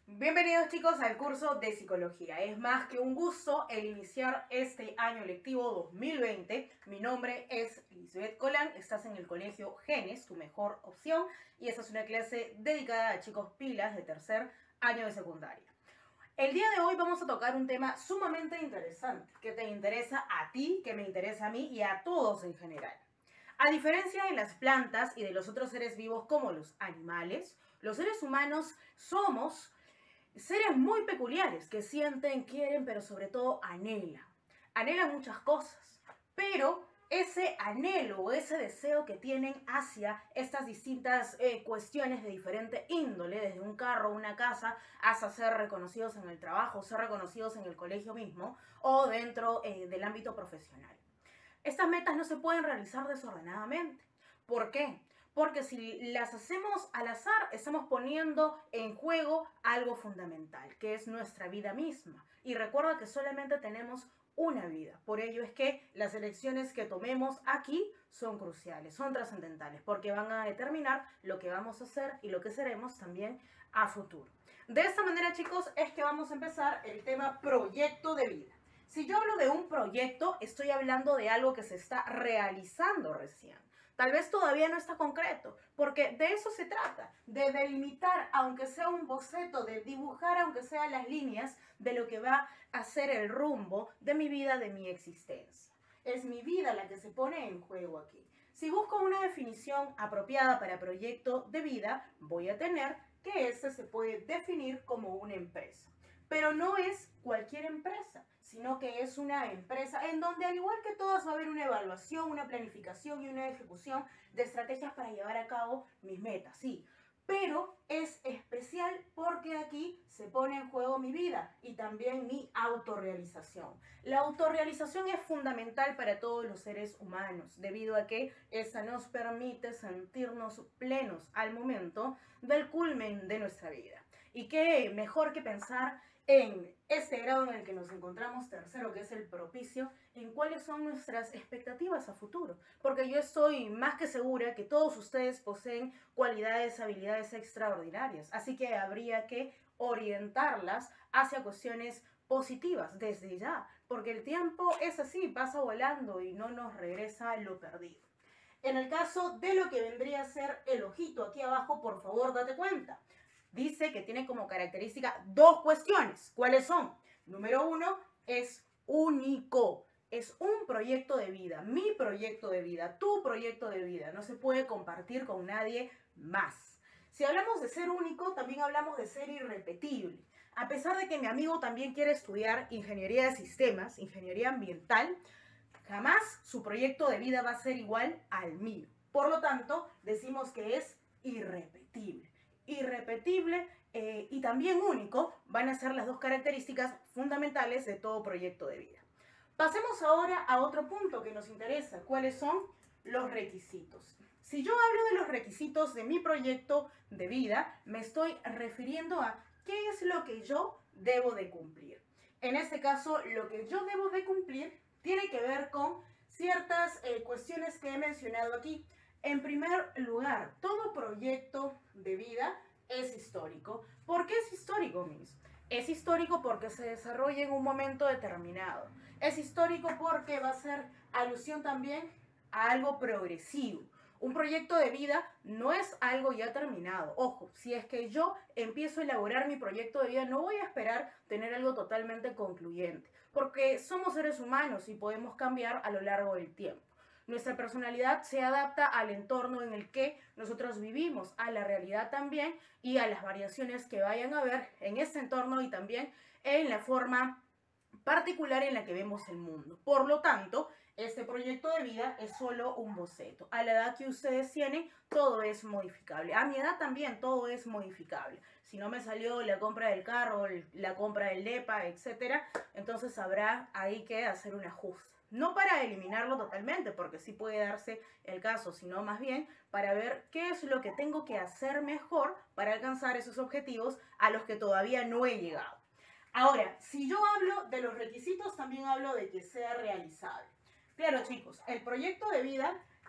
Bienvenidos chicos al curso de psicología. Es más que un gusto el iniciar este año lectivo 2020. Mi nombre es Lisbeth Colán, estás en el colegio Genes, tu mejor opción, y esta es una clase dedicada a chicos pilas de tercer año de secundaria. El día de hoy vamos a tocar un tema sumamente interesante que te interesa a ti, que me interesa a mí y a todos en general. A diferencia de las plantas y de los otros seres vivos como los animales, los seres humanos somos seres muy peculiares que sienten, quieren, pero sobre todo anhelan. Anhelan muchas cosas, pero ese anhelo o ese deseo que tienen hacia estas distintas cuestiones de diferente índole, desde un carro, una casa, hasta ser reconocidos en el trabajo, ser reconocidos en el colegio mismo o dentro del ámbito profesional. Estas metas no se pueden realizar desordenadamente. ¿Por qué? Porque si las hacemos al azar, estamos poniendo en juego algo fundamental, que es nuestra vida misma. Y recuerda que solamente tenemos una vida. Por ello es que las elecciones que tomemos aquí son cruciales, son trascendentales, porque van a determinar lo que vamos a hacer y lo que seremos también a futuro. De esta manera, chicos, es que vamos a empezar el tema proyecto de vida. Si yo hablo de un proyecto, estoy hablando de algo que se está realizando recién. Tal vez todavía no está concreto, porque de eso se trata, de delimitar, aunque sea un boceto, de dibujar, aunque sea las líneas de lo que va a ser el rumbo de mi vida, de mi existencia. Es mi vida la que se pone en juego aquí. Si busco una definición apropiada para proyecto de vida, voy a tener que este se puede definir como una empresa. Pero no es cualquier empresa, sino que es una empresa en donde al igual que todas va a haber una evaluación, una planificación y una ejecución de estrategias para llevar a cabo mis metas, sí. Pero es especial porque aquí se pone en juego mi vida y también mi autorrealización. La autorrealización es fundamental para todos los seres humanos, debido a que esa nos permite sentirnos plenos al momento del culmen de nuestra vida. Y qué mejor que pensar en este grado en el que nos encontramos, tercero, que es el propicio, en cuáles son nuestras expectativas a futuro. Porque yo estoy más que segura que todos ustedes poseen cualidades, habilidades extraordinarias. Así que habría que orientarlas hacia cuestiones positivas desde ya. Porque el tiempo es así, pasa volando y no nos regresa lo perdido. En el caso de lo que vendría a ser el ojito aquí abajo, por favor, date cuenta. Dice que tiene como característica dos cuestiones. ¿Cuáles son? Número uno, es único. Es un proyecto de vida, mi proyecto de vida, tu proyecto de vida. No se puede compartir con nadie más. Si hablamos de ser único, también hablamos de ser irrepetible. A pesar de que mi amigo también quiere estudiar ingeniería de sistemas, ingeniería ambiental, jamás su proyecto de vida va a ser igual al mío. Por lo tanto, decimos que es irrepetible. Irrepetible y también único van a ser las dos características fundamentales de todo proyecto de vida. Pasemos ahora a otro punto que nos interesa, cuáles son los requisitos. Si yo hablo de los requisitos de mi proyecto de vida, me estoy refiriendo a qué es lo que yo debo de cumplir. En este caso, lo que yo debo de cumplir tiene que ver con ciertas cuestiones que he mencionado aquí. En primer lugar, todo proyecto de vida es histórico. ¿Por qué es histórico, Miss? Es histórico porque se desarrolla en un momento determinado. Es histórico porque va a ser alusión también a algo progresivo. Un proyecto de vida no es algo ya terminado. Ojo, si es que yo empiezo a elaborar mi proyecto de vida, no voy a esperar tener algo totalmente concluyente, porque somos seres humanos y podemos cambiar a lo largo del tiempo. Nuestra personalidad se adapta al entorno en el que nosotros vivimos, a la realidad también y a las variaciones que vayan a haber en ese entorno y también en la forma particular en la que vemos el mundo. Por lo tanto, este proyecto de vida es solo un boceto. A la edad que ustedes tienen, todo es modificable. A mi edad también todo es modificable. Si no me salió la compra del carro, la compra del DEPA, etcétera, entonces habrá ahí que hacer un ajuste. No para eliminarlo totalmente, porque sí puede darse el caso, sino más bien para ver qué es lo que tengo que hacer mejor para alcanzar esos objetivos a los que todavía no he llegado. Ahora, si yo hablo de los requisitos, también hablo de que sea realizable. Claro, chicos, el proyecto de vida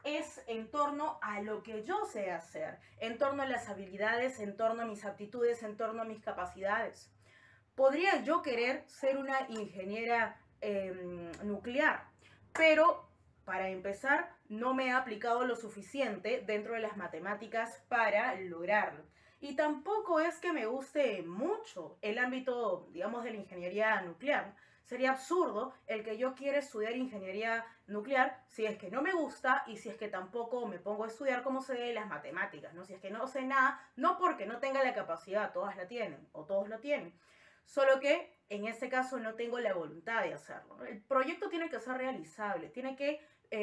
es en torno a lo que yo sé hacer, en torno a las habilidades, en torno a mis aptitudes, en torno a mis capacidades. Podría yo querer ser una ingeniera nuclear, pero para empezar no me he aplicado lo suficiente dentro de las matemáticas para lograrlo. Y tampoco es que me guste mucho el ámbito, digamos, de la ingeniería nuclear. Sería absurdo el que yo quiera estudiar ingeniería nuclear si es que no me gusta y si es que tampoco me pongo a estudiar como se ve las matemáticas, ¿no? Si es que no sé nada, no porque no tenga la capacidad, todas la tienen o todos lo tienen, solo que en este caso no tengo la voluntad de hacerlo, ¿no? El proyecto tiene que ser realizable, tiene que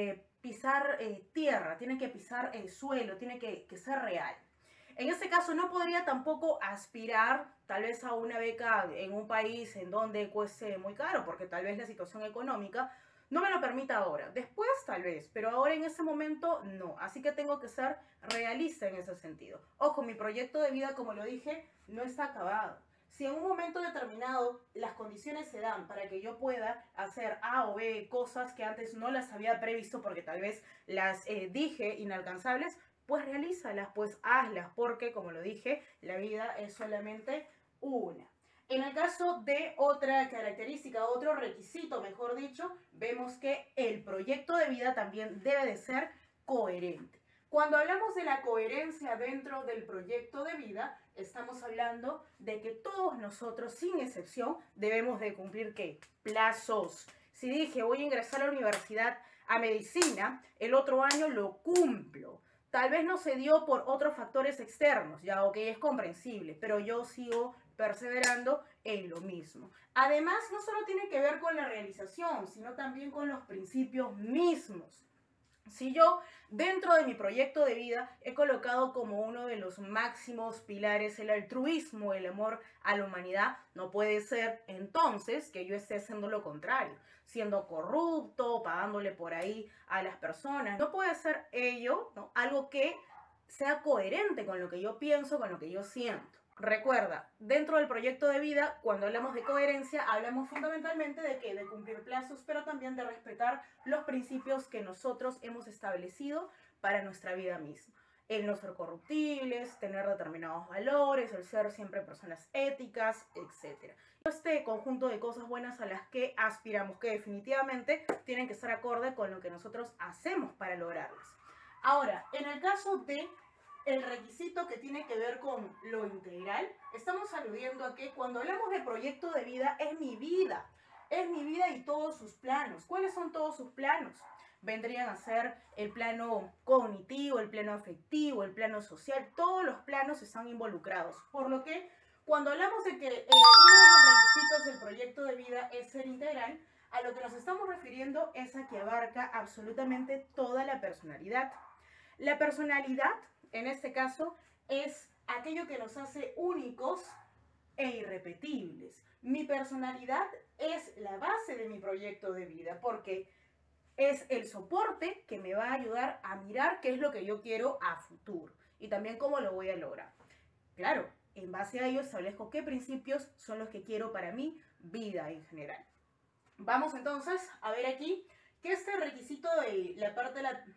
pisar tierra, tiene que pisar el suelo, tiene que ser real. En este caso no podría tampoco aspirar tal vez a una beca en un país en donde cueste muy caro, porque tal vez la situación económica no me lo permita ahora. Después tal vez, pero ahora en ese momento no. Así que tengo que ser realista en ese sentido. Ojo, mi proyecto de vida, como lo dije, no está acabado. Si en un momento determinado las condiciones se dan para que yo pueda hacer A o B cosas que antes no las había previsto porque tal vez las dije inalcanzables, pues realízalas, pues hazlas, porque como lo dije, la vida es solamente una. En el caso de otra característica, otro requisito, mejor dicho, vemos que el proyecto de vida también debe de ser coherente. Cuando hablamos de la coherencia dentro del proyecto de vida, estamos hablando de que todos nosotros, sin excepción, debemos de cumplir ¿qué? Plazos. Si dije voy a ingresar a la universidad a medicina, el otro año lo cumplo. Tal vez no se dio por otros factores externos, ya ok, es comprensible, pero yo sigo perseverando en lo mismo. Además, no solo tiene que ver con la realización, sino también con los principios mismos. Si yo dentro de mi proyecto de vida he colocado como uno de los máximos pilares el altruismo, el amor a la humanidad, no puede ser entonces que yo esté haciendo lo contrario, siendo corrupto, pagándole por ahí a las personas. No puede ser ello, ¿no? Algo que sea coherente con lo que yo pienso, con lo que yo siento. Recuerda, dentro del proyecto de vida, cuando hablamos de coherencia, hablamos fundamentalmente de que de cumplir plazos, pero también de respetar los principios que nosotros hemos establecido para nuestra vida misma. El no ser corruptibles, tener determinados valores, el ser siempre personas éticas, etc. Este conjunto de cosas buenas a las que aspiramos, que definitivamente tienen que estar acorde con lo que nosotros hacemos para lograrlas. Ahora, en el caso de el requisito que tiene que ver con lo integral, estamos aludiendo a que cuando hablamos de proyecto de vida, es mi vida y todos sus planos. ¿Cuáles son todos sus planos? Vendrían a ser el plano cognitivo, el plano afectivo, el plano social, todos los planos están involucrados, por lo que cuando hablamos de que uno de los requisitos del proyecto de vida es ser integral, a lo que nos estamos refiriendo es a que abarca absolutamente toda la personalidad. La personalidad, en este caso, es aquello que nos hace únicos e irrepetibles. Mi personalidad es la base de mi proyecto de vida porque es el soporte que me va a ayudar a mirar qué es lo que yo quiero a futuro y también cómo lo voy a lograr. Claro, en base a ello establezco qué principios son los que quiero para mi vida en general. Vamos entonces a ver aquí que este requisito de la parte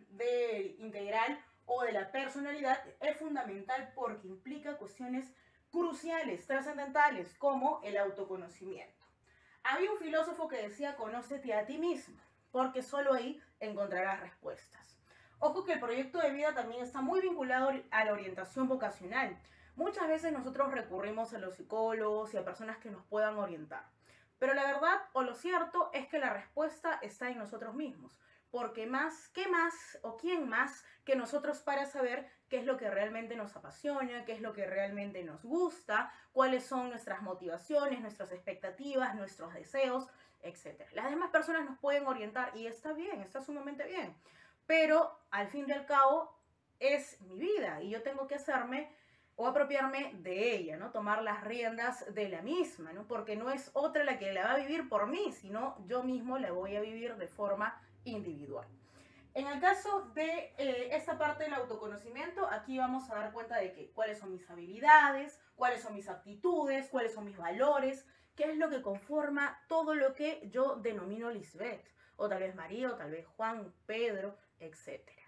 de integral o de la personalidad es fundamental porque implica cuestiones cruciales, trascendentales, como el autoconocimiento. Había un filósofo que decía, conócete a ti mismo, porque solo ahí encontrarás respuestas. Ojo que el proyecto de vida también está muy vinculado a la orientación vocacional. Muchas veces nosotros recurrimos a los psicólogos y a personas que nos puedan orientar. Pero la verdad o lo cierto es que la respuesta está en nosotros mismos. Porque ¿qué más o quién más que nosotros para saber qué es lo que realmente nos apasiona, qué es lo que realmente nos gusta, cuáles son nuestras motivaciones, nuestras expectativas, nuestros deseos, etc. Las demás personas nos pueden orientar y está bien, está sumamente bien. Pero al fin y al cabo es mi vida y yo tengo que hacerme o apropiarme de ella, ¿no? Tomar las riendas de la misma, ¿no? Porque no es otra la que la va a vivir por mí, sino yo mismo la voy a vivir de forma individual. En el caso de esta parte del autoconocimiento, aquí vamos a dar cuenta de que cuáles son mis habilidades, cuáles son mis aptitudes, cuáles son mis valores, qué es lo que conforma todo lo que yo denomino Lisbeth, o tal vez María, o tal vez Juan, Pedro, etc.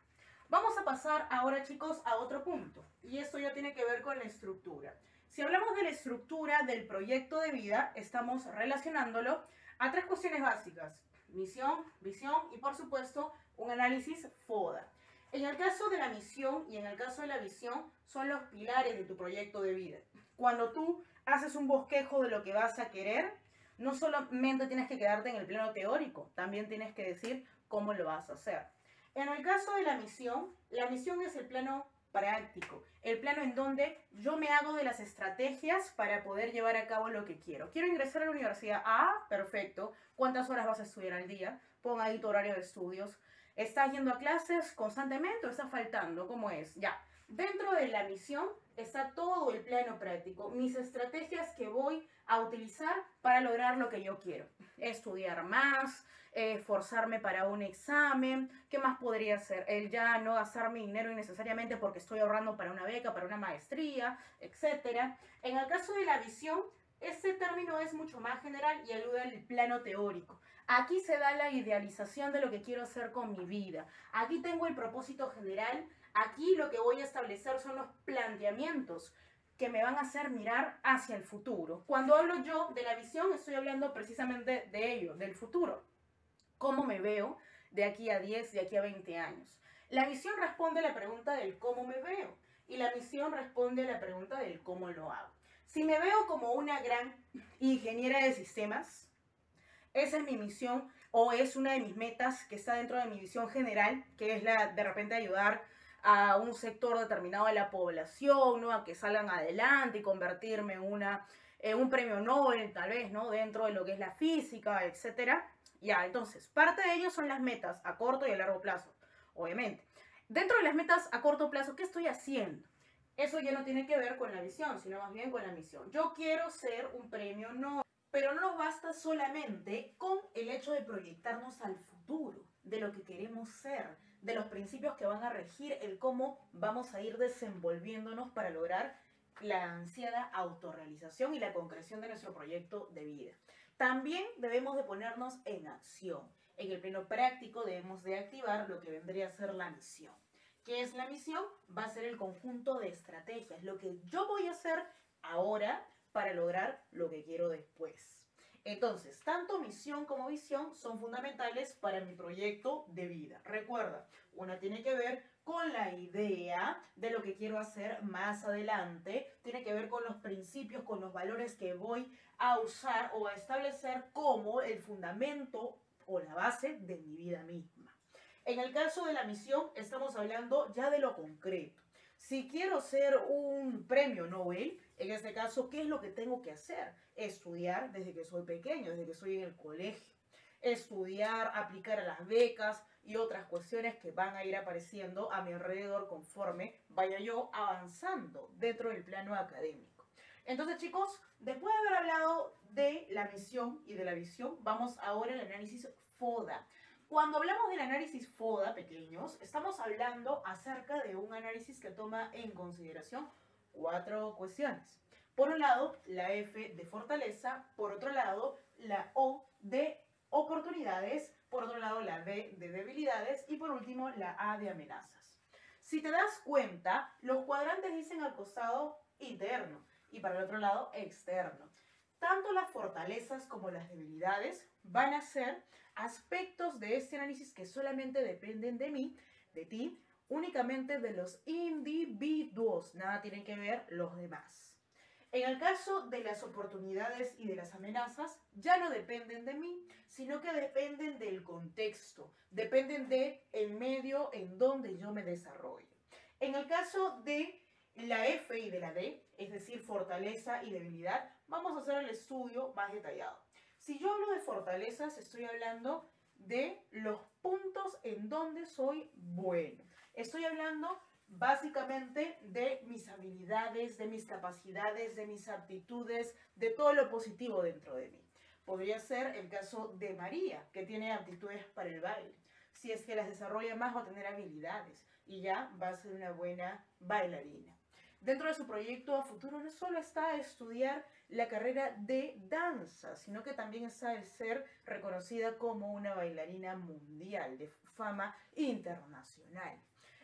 Vamos a pasar ahora, chicos, a otro punto. Y esto ya tiene que ver con la estructura. Si hablamos de la estructura del proyecto de vida, estamos relacionándolo a tres cuestiones básicas: misión, visión y, por supuesto, un análisis FODA. En el caso de la misión y en el caso de la visión, son los pilares de tu proyecto de vida. Cuando tú haces un bosquejo de lo que vas a querer, no solamente tienes que quedarte en el plano teórico, también tienes que decir cómo lo vas a hacer. En el caso de la misión es el plano práctico, el plano en donde yo me hago de las estrategias para poder llevar a cabo lo que quiero. Quiero ingresar a la universidad. Ah, perfecto. ¿Cuántas horas vas a estudiar al día? Pon ahí tu horario de estudios. ¿Estás yendo a clases constantemente o está faltando? ¿Cómo es? Ya. Dentro de la misión está todo el plano práctico, mis estrategias que voy a utilizar para lograr lo que yo quiero. Estudiar más, forzarme para un examen, ¿qué más podría hacer? El ya no gastar mi dinero innecesariamente porque estoy ahorrando para una beca, para una maestría, etc. En el caso de la visión, este término es mucho más general y alude al plano teórico. Aquí se da la idealización de lo que quiero hacer con mi vida. Aquí tengo el propósito general. Aquí lo que voy a establecer son los planteamientos que me van a hacer mirar hacia el futuro. Cuando hablo yo de la visión, estoy hablando precisamente de ello, del futuro. ¿Cómo me veo de aquí a 10, de aquí a 20 años? La visión responde a la pregunta del cómo me veo y la misión responde a la pregunta del cómo lo hago. Si me veo como una gran ingeniera de sistemas, esa es mi misión o es una de mis metas que está dentro de mi visión general, que es la de repente ayudar a un sector determinado de la población, ¿no? A que salgan adelante y convertirme en un premio Nobel, tal vez, ¿no? Dentro de lo que es la física, etcétera. Ya, entonces, parte de ello son las metas a corto y a largo plazo, obviamente. Dentro de las metas a corto plazo, ¿qué estoy haciendo? Eso ya no tiene que ver con la visión, sino más bien con la misión. Yo quiero ser un premio Nobel. Pero no nos basta solamente con el hecho de proyectarnos al futuro, de lo que queremos ser, de los principios que van a regir el cómo vamos a ir desenvolviéndonos para lograr la ansiada autorrealización y la concreción de nuestro proyecto de vida. También debemos de ponernos en acción. En el plano práctico debemos de activar lo que vendría a ser la misión. ¿Qué es la misión? Va a ser el conjunto de estrategias, lo que yo voy a hacer ahora para lograr lo que quiero después. Entonces, tanto misión como visión son fundamentales para mi proyecto de vida. Recuerda, una tiene que ver con la idea de lo que quiero hacer más adelante, tiene que ver con los principios, con los valores que voy a usar o a establecer como el fundamento o la base de mi vida misma. En el caso de la misión, estamos hablando ya de lo concreto. Si quiero ser un premio Nobel, en este caso, ¿qué es lo que tengo que hacer? Estudiar desde que soy pequeño, desde que estoy en el colegio. Estudiar, aplicar a las becas y otras cuestiones que van a ir apareciendo a mi alrededor conforme vaya yo avanzando dentro del plano académico. Entonces, chicos, después de haber hablado de la misión y de la visión, vamos ahora al análisis FODA. Cuando hablamos del análisis FODA, pequeños, estamos hablando acerca de un análisis que toma en consideración 4 cuestiones. Por un lado, la F de fortaleza, por otro lado, la O de oportunidades, por otro lado, la D de debilidades y por último, la A de amenazas. Si te das cuenta, los cuadrantes dicen al costado interno y para el otro lado externo. Tanto las fortalezas como las debilidades van a ser aspectos de este análisis que solamente dependen de mí, de ti, únicamente de los individuos. Nada tienen que ver los demás. En el caso de las oportunidades y de las amenazas, ya no dependen de mí, sino que dependen del contexto, dependen del medio en donde yo me desarrollo. En el caso de la F y de la D, es decir, fortaleza y debilidad, vamos a hacer el estudio más detallado. Si yo hablo de fortalezas, estoy hablando de los puntos en donde soy bueno. Estoy hablando básicamente de mis habilidades, de mis capacidades, de mis aptitudes, de todo lo positivo dentro de mí. Podría ser el caso de María, que tiene aptitudes para el baile. Si es que las desarrolla más, va a tener habilidades y ya va a ser una buena bailarina. Dentro de su proyecto a futuro no solo está estudiar la carrera de danza, sino que también está el ser reconocida como una bailarina mundial de fama internacional.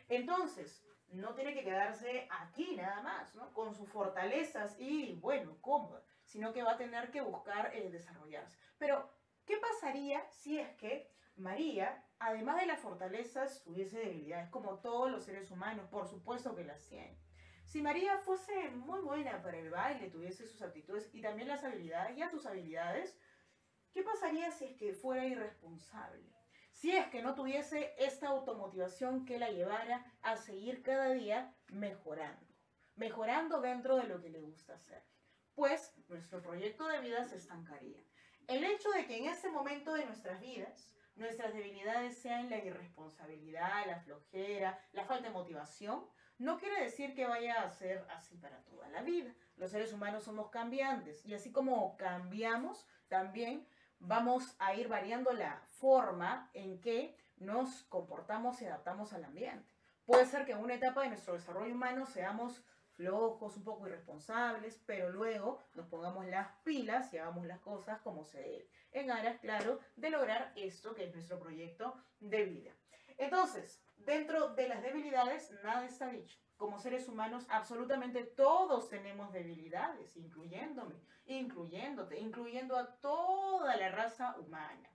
Entonces, no tiene que quedarse aquí nada más, ¿no? Con sus fortalezas y, bueno, cómoda, sino que va a tener que buscar desarrollarse. Pero, ¿qué pasaría si es que María, además de las fortalezas, tuviese debilidades, como todos los seres humanos? Por supuesto que las tiene. Si María fuese muy buena para el baile, tuviese sus aptitudes y también las habilidades, ya tus habilidades, ¿qué pasaría si es que fuera irresponsable? Si es que no tuviese esta automotivación que la llevara a seguir cada día mejorando, mejorando dentro de lo que le gusta hacer, pues nuestro proyecto de vida se estancaría. El hecho de que en este momento de nuestras vidas nuestras debilidades sean la irresponsabilidad, la flojera, la falta de motivación, no quiere decir que vaya a ser así para toda la vida. Los seres humanos somos cambiantes y así como cambiamos, también vamos a ir variando la forma en que nos comportamos y adaptamos al ambiente. Puede ser que en una etapa de nuestro desarrollo humano seamos flojos, un poco irresponsables, pero luego nos pongamos las pilas y hagamos las cosas como se debe, en aras, claro, de lograr esto que es nuestro proyecto de vida. Entonces, dentro de las debilidades, nada está dicho. Como seres humanos, absolutamente todos tenemos debilidades, incluyéndome, incluyéndote, incluyendo a toda la raza humana.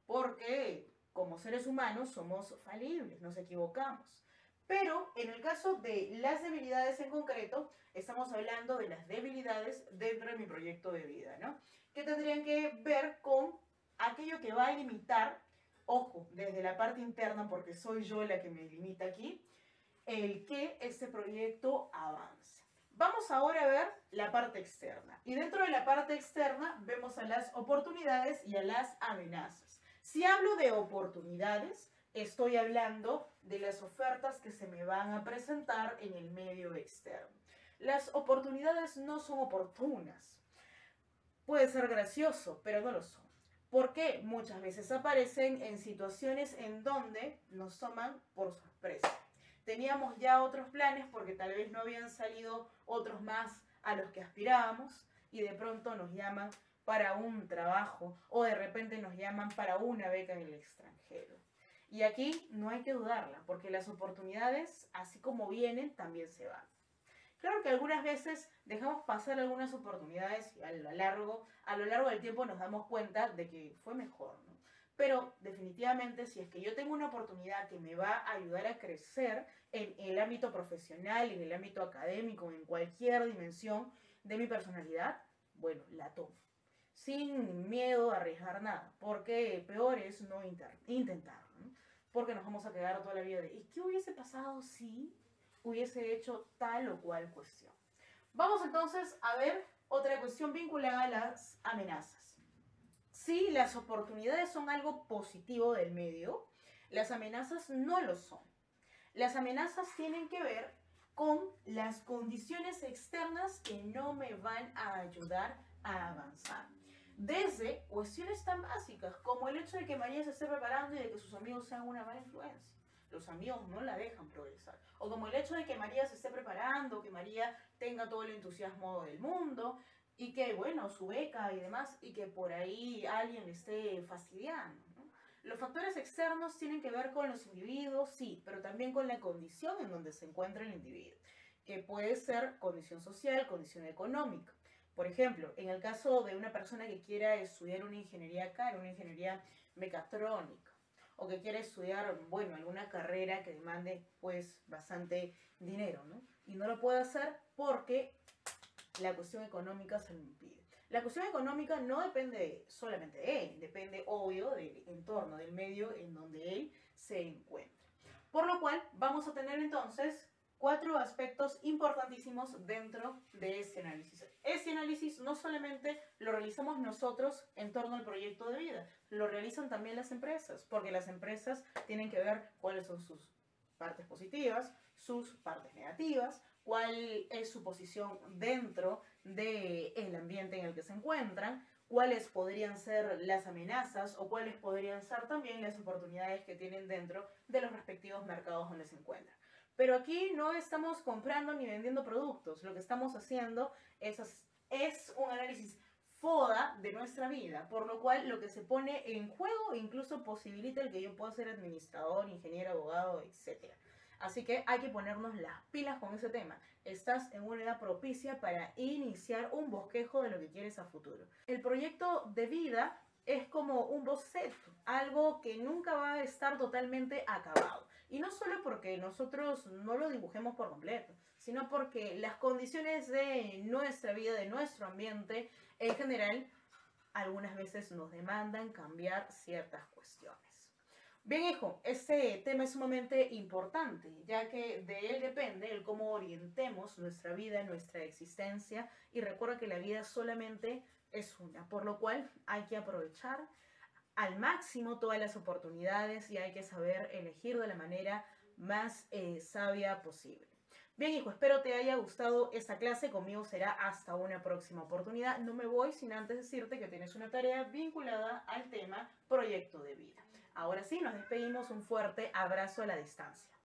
Porque como seres humanos somos falibles, nos equivocamos. Pero en el caso de las debilidades en concreto, estamos hablando de las debilidades dentro de mi proyecto de vida, ¿no? Que tendrían que ver con aquello que va a limitar, ojo, desde la parte interna, porque soy yo la que me limita aquí, el que este proyecto avance. Vamos ahora a ver la parte externa. Y dentro de la parte externa vemos a las oportunidades y a las amenazas. Si hablo de oportunidades, estoy hablando de las ofertas que se me van a presentar en el medio externo. Las oportunidades no son oportunas. Puede ser gracioso, pero no lo son. Porque muchas veces aparecen en situaciones en donde nos toman por sorpresa. Teníamos ya otros planes porque tal vez no habían salido otros más a los que aspirábamos y de pronto nos llaman para un trabajo o de repente nos llaman para una beca en el extranjero. Y aquí no hay que dudarla, porque las oportunidades, así como vienen, también se van. Claro que algunas veces dejamos pasar algunas oportunidades y a lo largo del tiempo nos damos cuenta de que fue mejor, ¿no? Pero definitivamente si es que yo tengo una oportunidad que me va a ayudar a crecer en el ámbito profesional, en el ámbito académico, en cualquier dimensión de mi personalidad, bueno, la tomo. Sin miedo a arriesgar nada, porque peor es no intentarlo, ¿no? Porque nos vamos a quedar toda la vida de ¿y qué hubiese pasado si hubiese hecho tal o cual cuestión? Vamos entonces a ver otra cuestión vinculada a las amenazas. Si las oportunidades son algo positivo del medio, las amenazas no lo son. Las amenazas tienen que ver con las condiciones externas que no me van a ayudar a avanzar. Desde cuestiones tan básicas como el hecho de que María se esté preparando y de que sus amigos sean una mala influencia. Los amigos no la dejan progresar. O como el hecho de que María se esté preparando, que María tenga todo el entusiasmo del mundo y que, bueno, su beca y demás, y que por ahí alguien le esté fastidiando, ¿no? Los factores externos tienen que ver con los individuos, sí, pero también con la condición en donde se encuentra el individuo, que puede ser condición social, condición económica. Por ejemplo, en el caso de una persona que quiera estudiar una ingeniería cara, una ingeniería mecatrónica, o que quiera estudiar, bueno, alguna carrera que demande, pues, bastante dinero, ¿no? Y no lo puede hacer porque la cuestión económica se lo impide. La cuestión económica no depende solamente de él, depende, obvio, del entorno, del medio en donde él se encuentra. Por lo cual, vamos a tener entonces 4 aspectos importantísimos dentro de este análisis. Este análisis no solamente lo realizamos nosotros en torno al proyecto de vida, lo realizan también las empresas, porque las empresas tienen que ver cuáles son sus partes positivas, sus partes negativas, cuál es su posición dentro del ambiente en el que se encuentran, cuáles podrían ser las amenazas o cuáles podrían ser también las oportunidades que tienen dentro de los respectivos mercados donde se encuentran. Pero aquí no estamos comprando ni vendiendo productos, lo que estamos haciendo es un análisis FODA de nuestra vida, por lo cual lo que se pone en juego incluso posibilita el que yo pueda ser administrador, ingeniero, abogado, etc. Así que hay que ponernos las pilas con ese tema. Estás en una edad propicia para iniciar un bosquejo de lo que quieres a futuro. El proyecto de vida es como un boceto, algo que nunca va a estar totalmente acabado. Y no solo porque nosotros no lo dibujemos por completo, sino porque las condiciones de nuestra vida, de nuestro ambiente, en general, algunas veces nos demandan cambiar ciertas cuestiones. Bien, hijo, este tema es sumamente importante, ya que de él depende el cómo orientemos nuestra vida, nuestra existencia, y recuerda que la vida solamente es una, por lo cual hay que aprovechar al máximo todas las oportunidades y hay que saber elegir de la manera más sabia posible. Bien, hijo, espero te haya gustado esta clase. Conmigo será hasta una próxima oportunidad. No me voy sin antes decirte que tienes una tarea vinculada al tema proyecto de vida. Ahora sí, nos despedimos. Un fuerte abrazo a la distancia.